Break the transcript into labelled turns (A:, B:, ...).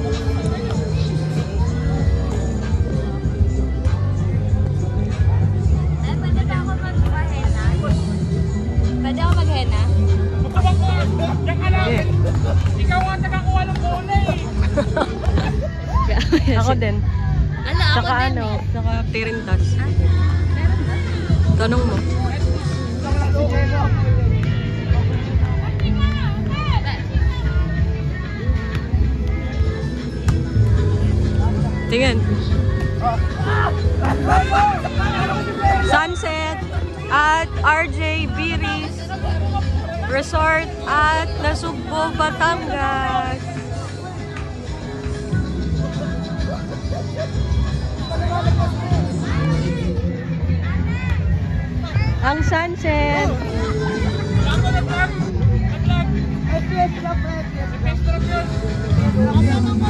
A: Pwede ako mag-henna?
B: Ikaw ang nakakuha ng bola eh.
C: Ako din.
A: Ala, ako
C: Tsaka
A: din
C: ano,
A: eh.
C: tsaka tiring tas.
A: Meron ba?
C: Tanong mo. Tingin. Sunset at RJ Biris Resort at Nasugbo, Batangas. Ang sunset.
B: Extra